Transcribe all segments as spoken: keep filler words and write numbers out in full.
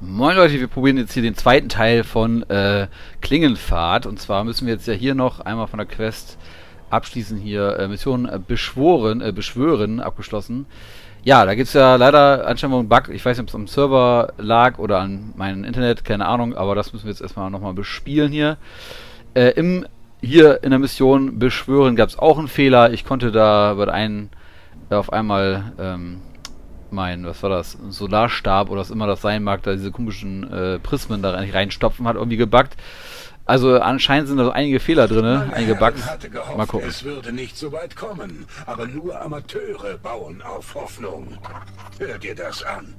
Moin Leute, wir probieren jetzt hier den zweiten Teil von äh, Klingenfahrt. Und zwar müssen wir jetzt ja hier noch einmal von der Quest abschließen, hier äh, Mission äh, beschworen, äh, beschwören, abgeschlossen. Ja, da gibt es ja leider anscheinend einen Bug. Ich weiß nicht, ob es am Server lag oder an meinem Internet, keine Ahnung. Aber das müssen wir jetzt erstmal nochmal bespielen hier. Äh, im, hier in der Mission beschwören gab es auch einen Fehler. Ich konnte da bei einen äh, auf einmal... Ähm, mein, was war das, Solarstab oder was immer das sein mag, da diese komischen äh, Prismen da reinstopfen, hat irgendwie gebuggt. Also anscheinend sind da so einige Fehler drin, einige Bugs. Gehofft, mal gucken. Es würde nicht so weit kommen, aber nur Amateure bauen auf Hoffnung. Hör dir das an.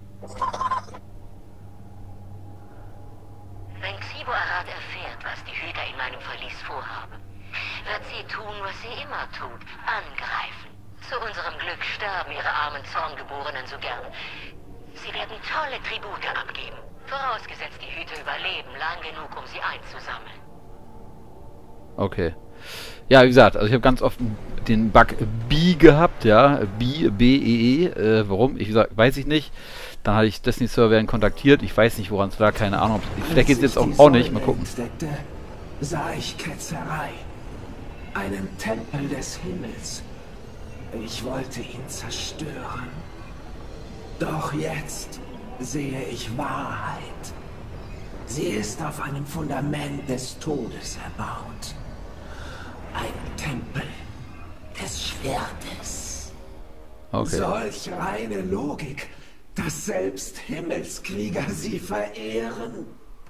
Wenn Xibo Arad erfährt, was die Hüter in meinem Verlies vorhaben, wird sie tun, was sie immer tut, angreifen. Zu unserem Glück sterben ihre armen Zorngeborenen so gern. Sie werden tolle Tribute abgeben. Vorausgesetzt, die Hüter überleben lang genug, um sie einzusammeln. Okay. Ja, wie gesagt, also ich habe ganz oft den Bug B gehabt, ja, B, B, E, E. Äh, warum? Ich wie gesagt, weiß ich nicht. Dann hatte ich Destiny Server kontaktiert. Ich weiß nicht, woran es lag, keine Ahnung. Vielleicht geht es jetzt auch, auch nicht. Mal gucken. Entdeckte, sah ich Ketzerei. Einen Tempel des Himmels. Ich wollte ihn zerstören. Doch jetzt sehe ich Wahrheit. Sie ist auf einem Fundament des Todes erbaut. Ein Tempel des Schwertes. Okay. Solch reine Logik, dass selbst Himmelskrieger sie verehren.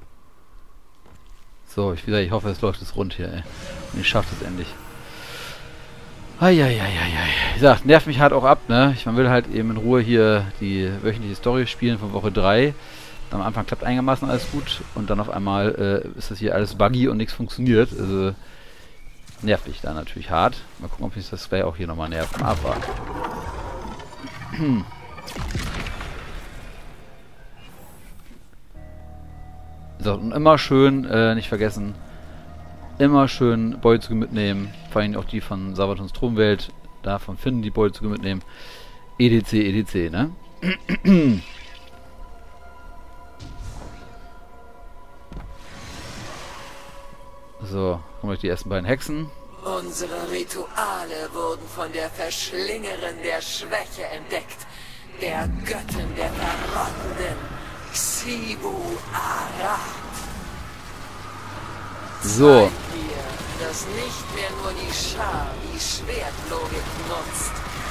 So, ich, wieder, ich hoffe, es läuft jetzt rund hier, ey. Und ich schaffe es endlich. Eieieiei. Wie gesagt, nervt mich halt auch ab, ne? Ich, man will halt eben in Ruhe hier die wöchentliche Story spielen von Woche drei. Am Anfang klappt einigermaßen alles gut und dann auf einmal äh, ist das hier alles buggy und nichts funktioniert. Also nervt mich da natürlich hart. Mal gucken, ob mich das gleich auch hier nochmal nervt. Aber. So, und immer schön, äh, nicht vergessen, immer schön Beutezüge mitnehmen. Vor allem auch die von Savatons Thronwelt. Davon finden die Beutezüge mitnehmen. Etc, etc, ne? So, kommen wir die ersten beiden Hexen. Unsere Rituale wurden von der Verschlingerin der Schwäche entdeckt. Der Göttin der Verrottenden, Xibu Arad. So. Dass nicht mehr nur die Schar die Schwertlogik nutzt.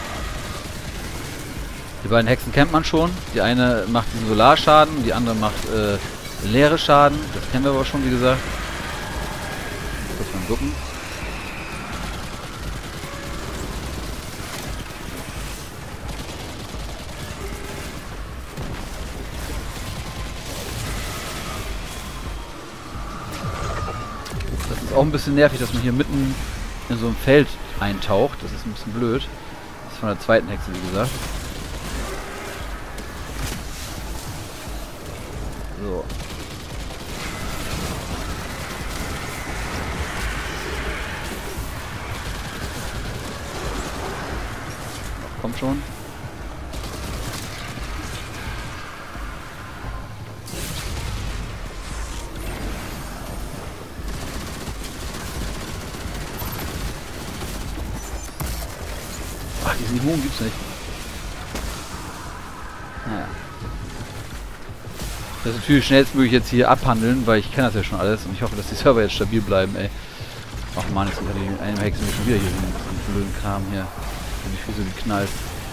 Die beiden Hexen kennt man schon. Die eine macht diesen Solarschaden, die andere macht äh, leere Schaden. Das kennen wir aber schon, wie gesagt. Kurz mal gucken. Das ist auch ein bisschen nervig, dass man hier mitten in so einem Feld eintaucht. Das ist ein bisschen blöd. Das ist von der zweiten Hexe, wie gesagt. So. Kommt schon. Ach, diesen Immun gibt's nicht. Naja. Das ist natürlich schnellstmöglich jetzt hier abhandeln, weil ich kenne das ja schon alles und ich hoffe, dass die Server jetzt stabil bleiben, ey. Ach man, jetzt hat die eine Hexe mir schon wieder hier so einen blöden Kram hier. Und die Füße geknallt.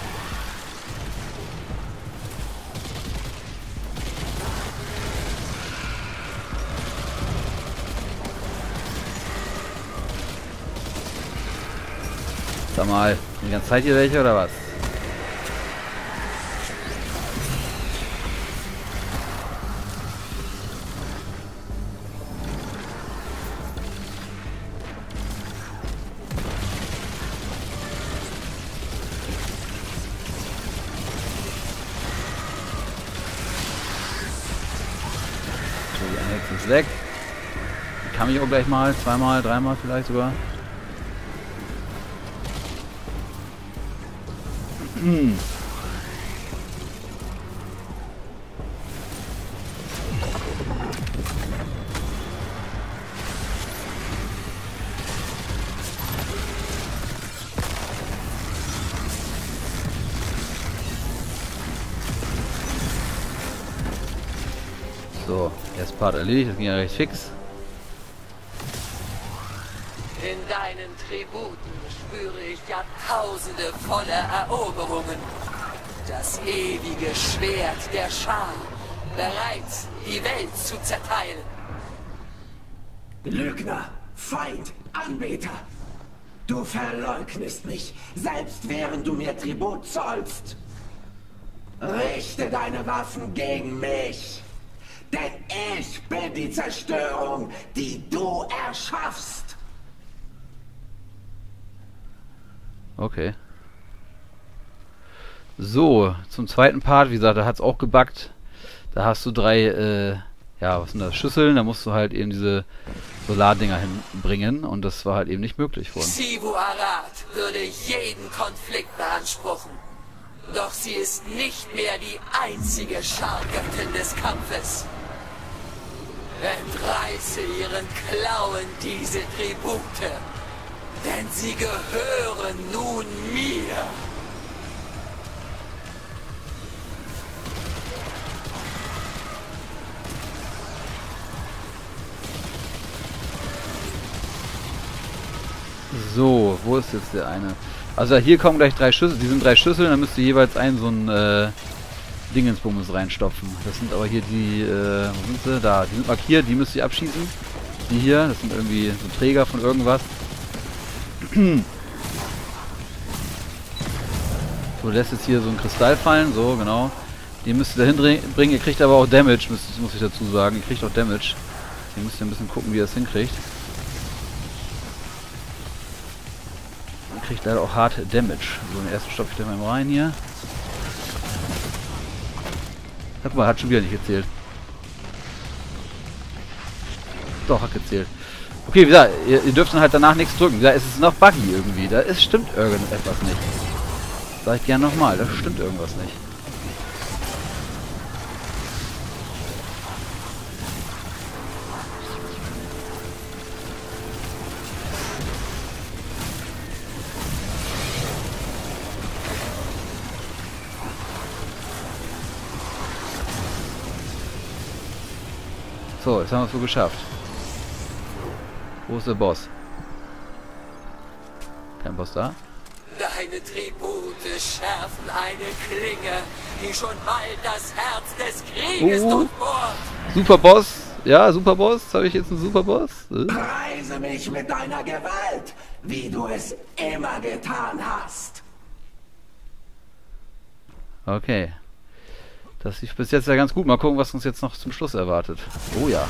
Sag mal, die ganze Zeit hier welche oder was? Die eine Hexe ist weg. Die kann ich auch gleich mal, zweimal, dreimal vielleicht sogar. Hm. So, erst Part erledigt, das ging ja recht fix. In deinen Tributen spüre ich Jahrtausende voller Eroberungen. Das ewige Schwert der Schar, bereit, die Welt zu zerteilen. Lügner, Feind, Anbeter! Du verleugnest mich, selbst während du mir Tribut zollst. Richte deine Waffen gegen mich, denn ich bin die Zerstörung, die du erschaffst. Okay. So, zum zweiten Part, wie gesagt, da hat es auch gebuggt. Da hast du drei, äh, ja, was sind das, Schüsseln, da musst du halt eben diese Solardinger hinbringen und das war halt eben nicht möglich vorhin. Xivu Arad würde jeden Konflikt beanspruchen. Doch sie ist nicht mehr die einzige Schargöttin des Kampfes. Entreiße ihren Klauen diese Tribute, denn sie gehören nun mir. So, wo ist jetzt der eine? Also hier kommen gleich drei Schüssel, die sind drei Schüsseln, dann müsst ihr jeweils einen so ein äh, Dingensbums reinstopfen. Das sind aber hier die, äh, wo sind sie? Da, die sind markiert, die müsst ihr abschießen. Die hier, das sind irgendwie so Träger von irgendwas. So, lässt jetzt hier so einen Kristall fallen, so, genau. Den müsst ihr dahin bringen, ihr kriegt aber auch Damage, müsst, muss ich dazu sagen. Ihr kriegt auch Damage. Hier müsst ihr ein bisschen gucken, wie ihr das hinkriegt. Kriegt leider auch hart Damage. So, den ersten stopfe ich da mal rein hier. Guck mal, hat schon wieder nicht gezählt. Doch, hat gezählt. Okay, wie gesagt, ihr, ihr dürft dann halt danach nichts drücken. Wie gesagt, es ist noch buggy irgendwie. Da ist, stimmt irgendetwas nicht. Sag ich gerne nochmal, da stimmt irgendwas nicht. So, jetzt haben wir es wohl geschafft. Wo ist der Boss? Kein Boss da? Deine Tribute schärfen eine Klinge, die schon bald das Herz des Krieges Oh. durchbohrt. Super Boss. Ja, Super Boss. Habe ich jetzt einen Super Boss? Äh? Preise mich mit deiner Gewalt, wie du es immer getan hast. Okay. Das lief bis jetzt ja ganz gut. Mal gucken, was uns jetzt noch zum Schluss erwartet. Oh ja.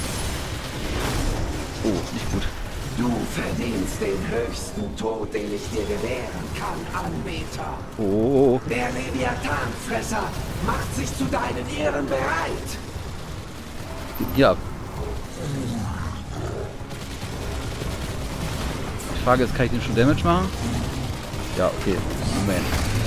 Oh, nicht gut. Du verdienst den höchsten Tod, den ich dir gewähren kann, Anbeter. Oh. Der Leviathanfresser macht sich zu deinen Ehren bereit. Ja. Die Frage ist, kann ich den schon Damage machen? Ja, okay. Moment.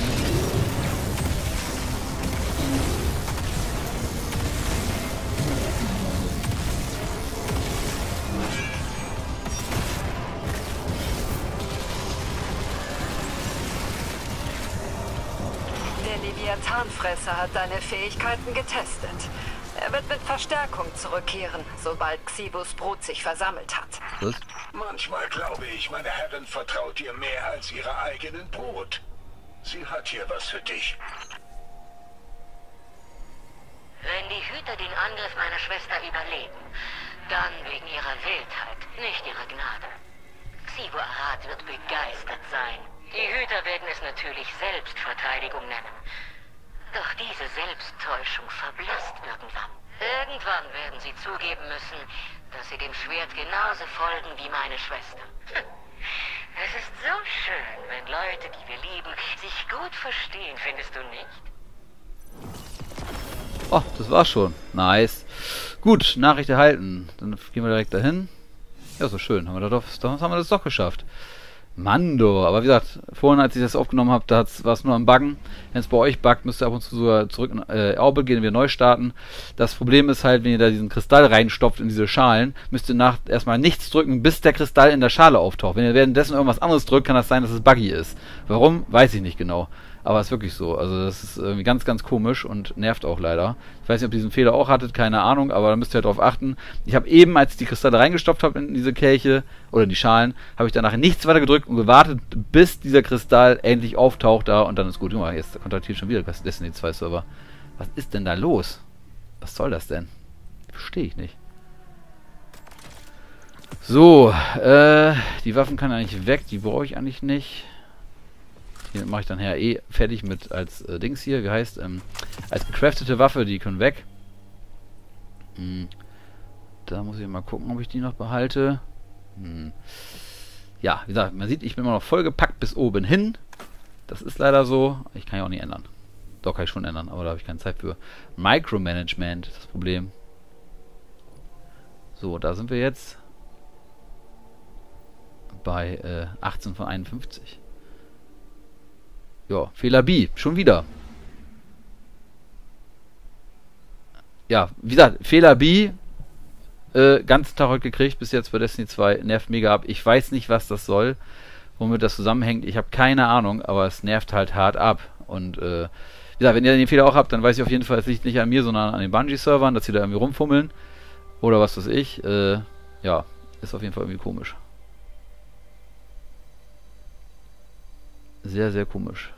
Der Leviathanfresser hat deine Fähigkeiten getestet. Er wird mit Verstärkung zurückkehren, sobald Xivus Brut sich versammelt hat. Was? Manchmal glaube ich, meine Herrin vertraut dir mehr als ihrer eigenen Brut. Sie hat hier was für dich. Wenn die Hüter den Angriff meiner Schwester überleben, dann wegen ihrer Wildheit, nicht ihrer Gnade. Xivu Arad wird begeistert sein. Die Hüter werden es natürlich Selbstverteidigung nennen. Doch diese Selbsttäuschung verblasst irgendwann. Irgendwann werden sie zugeben müssen, dass sie dem Schwert genauso folgen wie meine Schwester. Es ist so schön, wenn Leute, die wir lieben, sich gut verstehen, findest du nicht? Oh, das war's schon. Nice. Gut, Nachricht erhalten. Dann gehen wir direkt dahin. Ja, so schön. Haben wir, da doch, haben wir das doch geschafft. Mando. Aber wie gesagt, vorhin, als ich das aufgenommen habe, da war es nur am Buggen. Wenn es bei euch buggt, müsst ihr ab und zu sogar zurück in äh, Orbit gehen, wir neu starten. Das Problem ist halt, wenn ihr da diesen Kristall reinstopft in diese Schalen, müsst ihr nach erstmal nichts drücken, bis der Kristall in der Schale auftaucht. Wenn ihr währenddessen irgendwas anderes drückt, kann das sein, dass es buggy ist. Warum? Weiß ich nicht genau. Aber es ist wirklich so. Also das ist irgendwie ganz, ganz komisch und nervt auch leider. Ich weiß nicht, ob ihr diesen Fehler auch hattet, keine Ahnung, aber da müsst ihr halt drauf achten. Ich habe eben, als ich die Kristalle reingestopft habe in diese Kelche oder die Schalen, habe ich danach nichts weiter gedrückt und gewartet, bis dieser Kristall endlich auftaucht da und dann ist gut. Junge, jetzt kontaktiert schon wieder Destiny zwei Server. Was ist denn da los? Was soll das denn? Verstehe ich nicht. So, äh, die Waffen kann eigentlich weg, die brauche ich eigentlich nicht. Hier mache ich dann her eh fertig mit als äh, Dings hier, wie heißt, ähm, als gecraftete Waffe, die können weg. Hm. Da muss ich mal gucken, ob ich die noch behalte. Hm. Ja, wie gesagt, man sieht, ich bin immer noch vollgepackt bis oben hin. Das ist leider so. Ich kann ja auch nicht ändern. Doch, kann ich schon ändern, aber da habe ich keine Zeit für. Micromanagement, das Problem. So, da sind wir jetzt bei äh, achtzehn von einundfünfzig. Ja, Fehler B, schon wieder. Ja, wie gesagt, Fehler B, äh, ganzen Tag heute gekriegt, bis jetzt bei Destiny zwei, nervt mega ab. Ich weiß nicht, was das soll, womit das zusammenhängt. Ich habe keine Ahnung, aber es nervt halt hart ab. Und, äh, wie gesagt, wenn ihr den Fehler auch habt, dann weiß ich auf jeden Fall, es liegt nicht an mir, sondern an den Bungie-Servern, dass sie da irgendwie rumfummeln. Oder was weiß ich. Äh, ja, ist auf jeden Fall irgendwie komisch. Sehr, sehr komisch.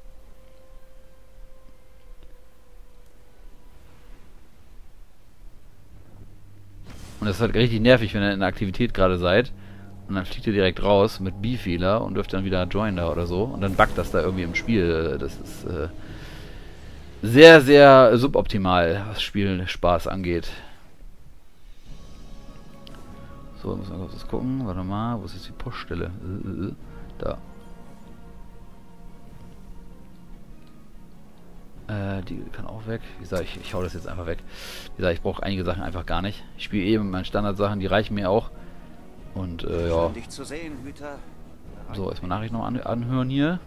Und das ist halt richtig nervig, wenn ihr in der Aktivität gerade seid und dann fliegt ihr direkt raus mit B-Fehler und dürft dann wieder joinen da oder so und dann buggt das da irgendwie im Spiel. Das ist äh, sehr, sehr suboptimal, was Spielspaß angeht. So, müssen wir kurz das gucken. Warte mal, wo ist jetzt die Poststelle? Äh, äh, da. Äh, die kann auch weg. Wie gesagt, ich, ich hau das jetzt einfach weg. Wie gesagt, ich brauche einige Sachen einfach gar nicht. Ich spiele eben mit meinen Standardsachen, die reichen mir auch. Und äh, ja. Dich zu sehen, Hüter. So, erstmal Nachrichten noch an, anhören hier.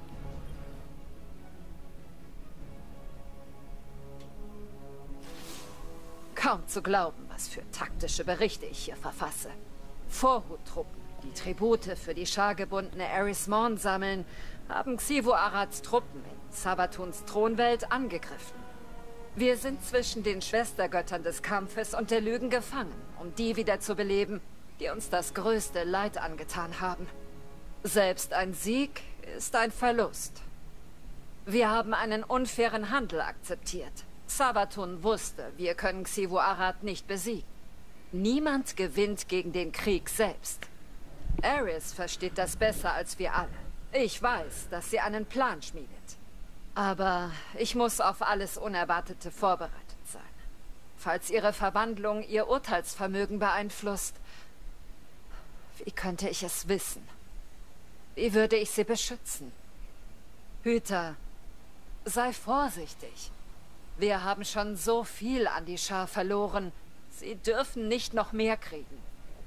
Kaum zu glauben, was für taktische Berichte ich hier verfasse. Vorhuttruppen, die Tribute für die schargebundene Eris Morn sammeln, haben Xivu Arads Truppen in Savathûns Thronwelt angegriffen. Wir sind zwischen den Schwestergöttern des Kampfes und der Lügen gefangen, um die wieder zu beleben, die uns das größte Leid angetan haben. Selbst ein Sieg ist ein Verlust. Wir haben einen unfairen Handel akzeptiert. Savathûn wusste, wir können Xivu Arad nicht besiegen. Niemand gewinnt gegen den Krieg selbst. Eris versteht das besser als wir alle. Ich weiß, dass sie einen Plan schmiedet. Aber ich muss auf alles Unerwartete vorbereitet sein. Falls ihre Verwandlung ihr Urteilsvermögen beeinflusst, wie könnte ich es wissen? Wie würde ich sie beschützen? Hüter, sei vorsichtig. Wir haben schon so viel an die Schar verloren. Sie dürfen nicht noch mehr kriegen.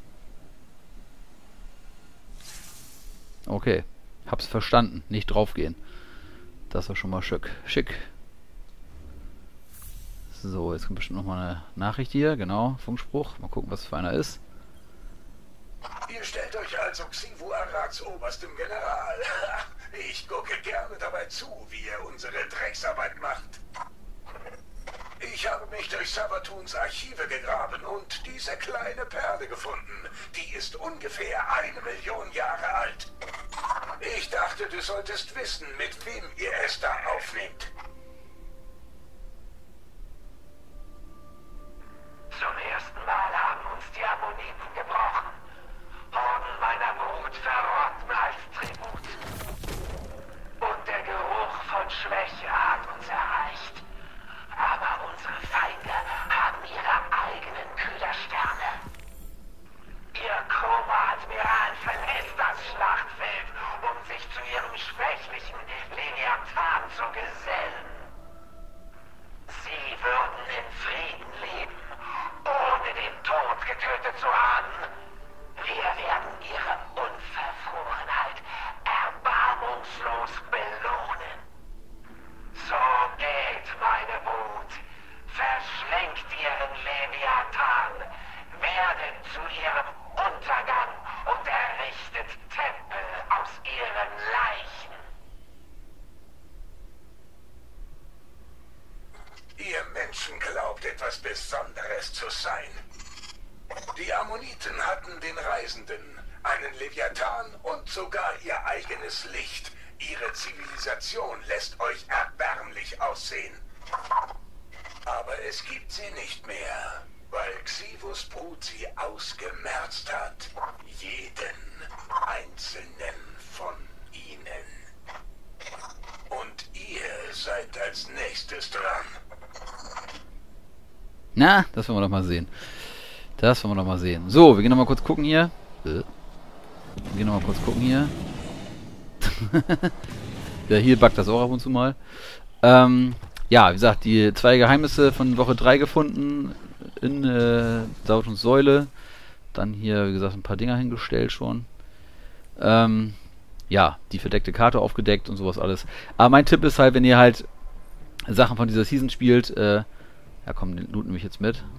Okay, hab's verstanden. Nicht draufgehen. Das war schon mal schick. Schick. So, jetzt kommt bestimmt noch mal eine Nachricht hier. Genau, Funkspruch. Mal gucken, was für einer ist. Ihr stellt euch also Xivu Arads oberstem General. Ich gucke gerne dabei zu, wie ihr unsere Drecksarbeit macht. Ich habe mich durch Savathuns Archive gegraben und diese kleine Perle gefunden. Die ist ungefähr eine Million Jahre alt. Ich dachte, du solltest wissen, mit wem ihr es da aufnehmt. Zum ersten Mal haben uns die Ammoniten gebrochen. Horden meiner Brut verrotten als Tribut. Und der Geruch von Schwäche hat uns erreicht. Aber unsere Feinde haben ihre eigenen Kühlersterne. Ihr Chroma-Admiral verlässt das Schlachtfeld, um sich zu ihrem schwächlichen Leviathan zu gesellen. etwas Besonderes zu sein. Die Ammoniten hatten den Reisenden, einen Leviathan und sogar ihr eigenes Licht. Ihre Zivilisation lässt euch erbärmlich aussehen. Aber es gibt sie nicht mehr, weil Xivus Brut sie ausgemerzt hat. Jeden einzelnen von ihnen. Und ihr seid als nächstes dran. Na, das wollen wir doch mal sehen. Das wollen wir doch mal sehen. So, wir gehen noch mal kurz gucken hier. Wir gehen noch mal kurz gucken hier. Ja, hier buggt das auch ab und zu mal. Ähm, ja, wie gesagt, die zwei Geheimnisse von Woche drei gefunden in äh, Sautons Säule. Dann hier, wie gesagt, ein paar Dinger hingestellt schon. Ähm, ja, die verdeckte Karte aufgedeckt und sowas alles. Aber mein Tipp ist halt, wenn ihr halt Sachen von dieser Season spielt, äh, ja komm, den Loot nehme ich jetzt mit.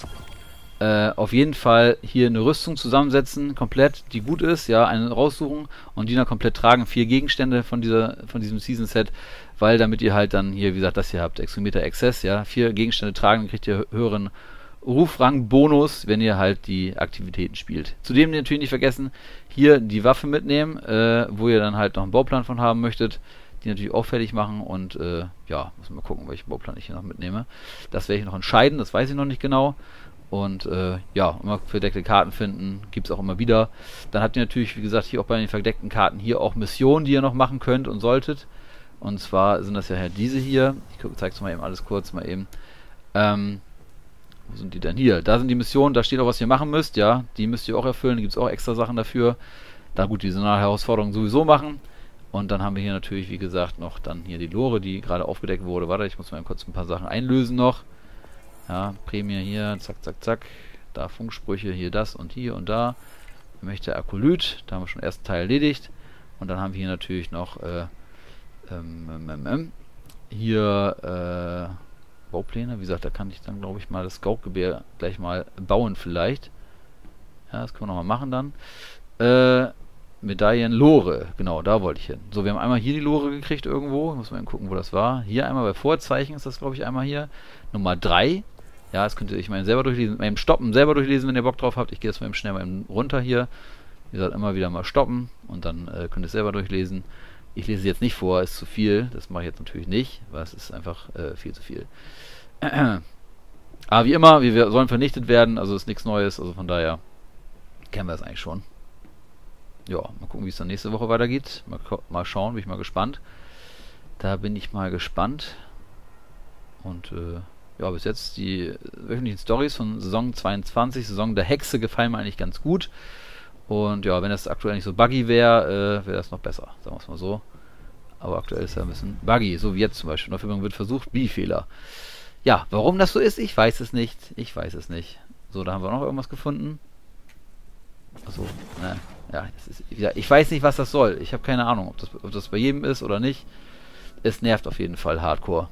Äh, auf jeden Fall hier eine Rüstung zusammensetzen, komplett, die gut ist, ja, eine raussuchen und die dann komplett tragen, vier Gegenstände von dieser, von diesem Season Set, weil damit ihr halt dann hier, wie gesagt, das hier habt, Exometer Access, ja, vier Gegenstände tragen, dann kriegt ihr höheren Rufrang-Bonus, wenn ihr halt die Aktivitäten spielt. Zudem natürlich nicht vergessen, hier die Waffe mitnehmen, äh, wo ihr dann halt noch einen Bauplan von haben möchtet, die natürlich auch fertig machen und äh, ja, muss mal gucken, welchen Bauplan ich hier noch mitnehme. Das werde ich noch entscheiden, das weiß ich noch nicht genau. Und äh, ja, immer verdeckte Karten finden, gibt es auch immer wieder. Dann habt ihr natürlich, wie gesagt, hier auch bei den verdeckten Karten hier auch Missionen, die ihr noch machen könnt und solltet. Und zwar sind das ja halt diese hier. Ich zeige es mal eben alles kurz mal eben. Ähm, wo sind die denn hier? Da sind die Missionen, da steht auch, was ihr machen müsst, ja. Die müsst ihr auch erfüllen, da gibt es auch extra Sachen dafür. Da gut, die Herausforderungen sowieso machen. Und dann haben wir hier natürlich, wie gesagt, noch dann hier die Lore, die gerade aufgedeckt wurde. Warte, ich muss mal kurz ein paar Sachen einlösen noch. Ja, Prämie hier, zack, zack, zack. Da Funksprüche, hier das und hier und da. Ich möchte Akolyt, da haben wir schon den ersten Teil erledigt. Und dann haben wir hier natürlich noch äh, ähm, ähm, ähm, hier äh, Baupläne. Wie gesagt, da kann ich dann, glaube ich, mal das Scout-Gewehr gleich mal bauen vielleicht. Ja, das können wir nochmal machen dann. Äh, Medaillen Lore, genau, da wollte ich hin. So, wir haben einmal hier die Lore gekriegt irgendwo. Muss man eben gucken, wo das war. Hier einmal bei Vorzeichen ist das, glaube ich, einmal hier. Nummer drei. Ja, das könnt ihr euch mal selber durchlesen, mal eben stoppen, selber durchlesen, wenn ihr Bock drauf habt. Ich gehe jetzt mal eben schnell mal eben runter hier. Wie gesagt, immer wieder mal stoppen und dann äh, könnt ihr es selber durchlesen. Ich lese jetzt nicht vor, ist zu viel. Das mache ich jetzt natürlich nicht, weil es ist einfach äh, viel zu viel. Aber wie immer, wir sollen vernichtet werden, also ist nichts Neues, also von daher kennen wir das eigentlich schon. Ja, mal gucken, wie es dann nächste Woche weitergeht. Mal, mal schauen, bin ich mal gespannt. Da bin ich mal gespannt. Und äh, ja, bis jetzt die wöchentlichen Storys von Saison zweiundzwanzig, Saison der Hexe, gefallen mir eigentlich ganz gut. Und ja, wenn das aktuell nicht so buggy wäre, äh, wäre das noch besser, sagen wir es mal so. Aber aktuell ist ja ein bisschen buggy, so wie jetzt zum Beispiel. Dafür wird versucht, B-Fehler. Ja, warum das so ist, ich weiß es nicht. Ich weiß es nicht. So, da haben wir noch irgendwas gefunden. Achso, ne. Ja, das ist, ja, ich weiß nicht, was das soll. Ich habe keine Ahnung, ob das, ob das bei jedem ist oder nicht. Es nervt auf jeden Fall hardcore.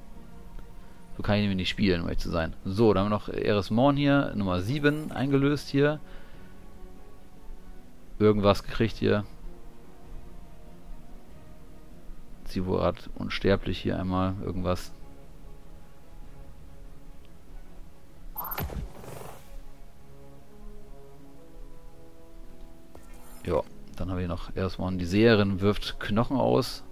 So kann ich nämlich nicht spielen, um ehrlich zu sein. So, da haben wir noch Eris Morn hier, Nummer sieben eingelöst hier. Irgendwas gekriegt hier. Sivorat unsterblich hier einmal, irgendwas. Ja, dann haben wir hier noch Eris Morn, die Seherin wirft Knochen aus.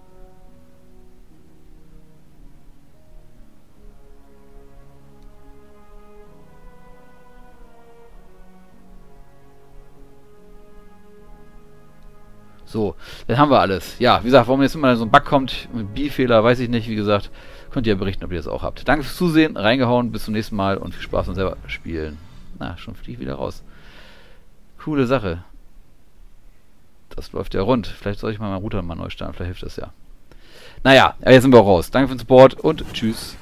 So, dann haben wir alles. Ja, wie gesagt, warum jetzt immer so ein Bug kommt mit B-Fehler, weiß ich nicht. Wie gesagt, könnt ihr ja berichten, ob ihr das auch habt. Danke fürs Zusehen, reingehauen, bis zum nächsten Mal und viel Spaß beim selber spielen. Na, schon fliege ich wieder raus. Coole Sache. Das läuft ja rund. Vielleicht soll ich mal meinen Router mal neu starten, vielleicht hilft das ja. Naja, jetzt sind wir auch raus. Danke für den Support und tschüss.